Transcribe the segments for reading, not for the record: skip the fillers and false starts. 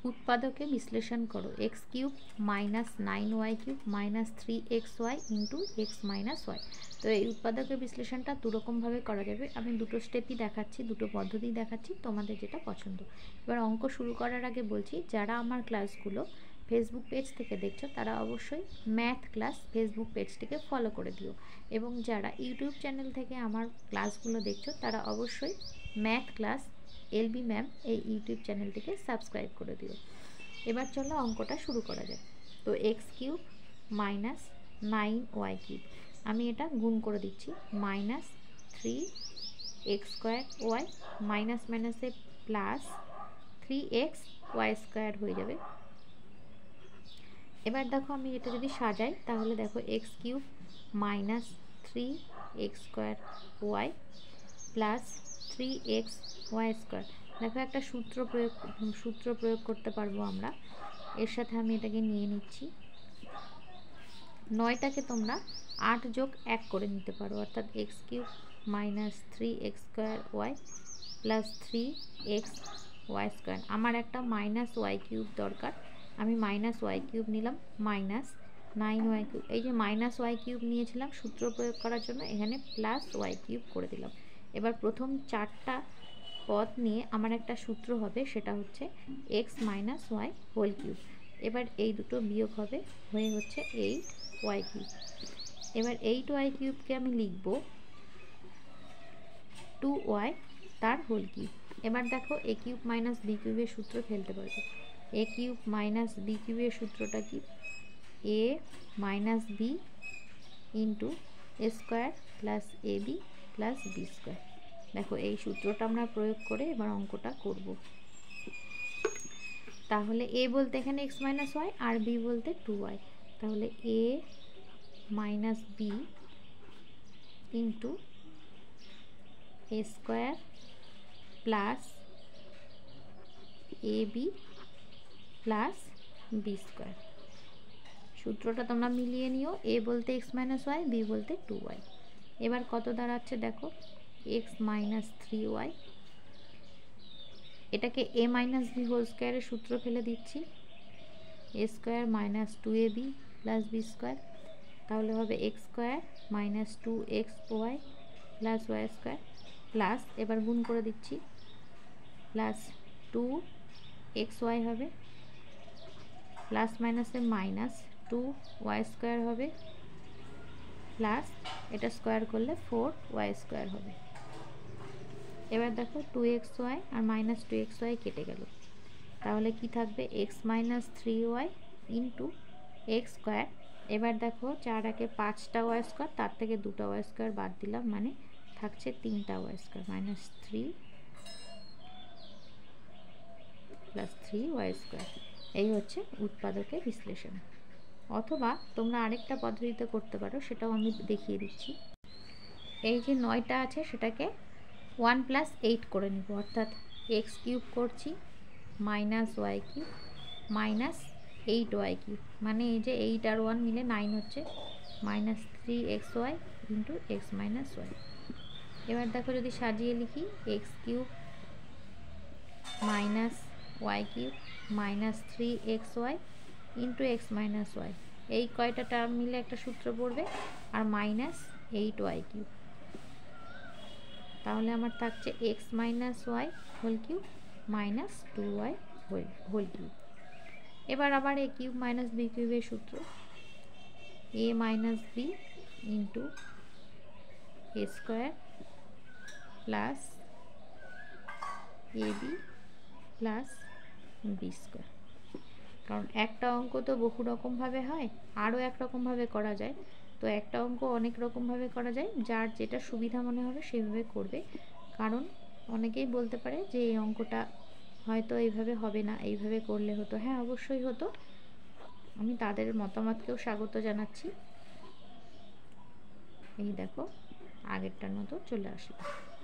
उत्पादके विश्लेषण करो x³ minus 9y³ minus 3xy into x minus y। तो ये उत्पादके विश्लेषणटा दुरकमभावे करा जाबे। आमि दुटो स्टेपई देखाच्छि, दुटो पद्धति देखाच्छि, तोमादेर जेटा पछंद। एबार अंक शुरू करार आगे बोलछि जारा आमार क्लासगुलो फेसबुक पेज थेके देखछो तारा अवश्यई मैथ क्लास फेसबुक पेजटिके फलो करे दिओ एबं जारा यूट्यूब चैनल थेके आमार क्लासगुलो देखछो तारा अवश्यई मैथ क्लास एलबी मैम এই ইউটিউব চ্যানেলটিকে সাবস্ক্রাইব করে দিও। এবার চলো অঙ্কটা শুরু করা যাক। তো x³ মাইনাস 9y³ আমি এটা গুণ করে দিচ্ছি, মাইনাস 3x² মাইনাস মাইনাসে প্লাস 3xy² হয়ে যাবে। এবার দেখো আমি এটা যদি সাজাই তাহলে দেখো x³ minus 3x² plus 3xy²। देखो एक सूत्र प्रयोग करते पारबो आमरा। एर साथे आमि एटाके निये निচ্ছি। 9टाके तोमरा 8 जोग 1 करे निते पारो, अर्थात x³ minus 3x² plus 3xy²। आमार एकटा माइनस y³ दरकार, आमि माइनस y³ निलाम माइनस 9y³। এই যে माइनस y³ নিয়েছিলাম सूत्र प्रयोग করার জন্য, এখানে প্লাস y³ করে দিলাম। এবার প্রথম 4টা পদ নিয়ে আমার একটা সূত্র হবে, সেটা হচ্ছে x minus Y whole cube. এবার এই দুটো বিয়োগ হবে, হয়ে হচ্ছে 8y³। এবার 8y³ আমি লিখব 2y তার হোল কিউব। এবার দেখো a³ মাইনাস b³ এর সূত্র ফেলতে পারবে। a³ মাইনাস b³ এর সূত্রটা কি? a minus b into a square plus ab plus b square. देखो এই সূত্রটা আমরা প্রয়োগ করে এবার অঙ্কটা করব। তাহলে a বলতে এখানে x মাইনাস y আর b বলতে 2y, তাহলে a minus b into a square plus ab plus b square. সূত্রটা তোমরা মিলিয়ে নিও, a বলতে x মাইনাস y, b বলতে 2y। এবার কত দাঁড়াচ্ছে দেখো, x माइनस 3y, এটাকে a माइनस b হোল স্কয়ারের সূত্র ফেলে দিচ্ছি, a square minus 2ab plus b square. তাহলে হবে x square minus 2xy plus y square plus, এবার গুণ করে দিচ্ছি, প্লাস 2xy হবে প্লাস মাইনাসে মাইনাস 2y স্কয়ার হবে প্লাস এটা স্কয়ার করলে 4y² হবে। এবার দেখো 2xy আর মাইনাস 2xy কেটে গেল, তাহলে কি থাকবে x minus 3y into X square. এবার দেখো 4 একে 5টা y² তার থেকে 2টা y² বাদ দিলাম, মানে থাকছে 3টা y² মাইনাস 3 প্লাস 3y²। এই হচ্ছে উৎপাদকের বিশ্লেষণ। অথবা তোমরা আরেকটা পদ্ধতিতে করতে পারো, সেটাও আমি দেখিয়ে দিচ্ছি। এই যে 9টা আছে সেটাকে 1 প্লাস 8 করে নিব, অর্থাৎ x³ করছি মাইনাস y³ মাইনাস 8y³ মানে এই যে 8 আর 1 মিলে 9 হচ্ছে, minus 3xy into x minus y। এবার দেখো যদি সাজিয়ে লিখি x³ minus y³ minus 3xy into x minus y, এই কয়টা টার্ম মিলে একটা সূত্র পড়বে, আর মাইনাস 8y³। তাহলে আমার থাকছে x minus Y whole cube minus 2y whole cube. এবার আবার a³ মাইনাস b³ এর সূত্র, a minus b into a square plus ab plus b square. কারণ একটা অঙ্ক তো বহু রকমভাবে হয়, আরও একরকমভাবে করা যায়। তো একটা অঙ্ক অনেক রকমভাবে করা যায়, যার যেটা সুবিধা মনে হবে সেইভাবে করবে। কারণ অনেকেই বলতে পারে যে এই অঙ্কটা হয়তো এইভাবে হবে না, এইভাবে করলে হতো। হ্যাঁ, অবশ্যই হতো, আমি তাদের মতামতকেও স্বাগত জানাচ্ছি। এই দেখো আগেরটার মতো চলে আসলো।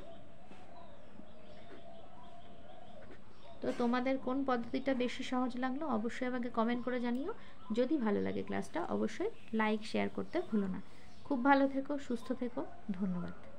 তো তোমাদের কোন পদ্ধতিটা বেশি সহজ লাগলো অবশ্যই আমাকে কমেন্ট করে জানিও। যদি ভালো লাগে ক্লাসটা অবশ্যই লাইক শেয়ার করতে ভুলো না। খুব ভালো থেকো, সুস্থ থেকো, ধন্যবাদ।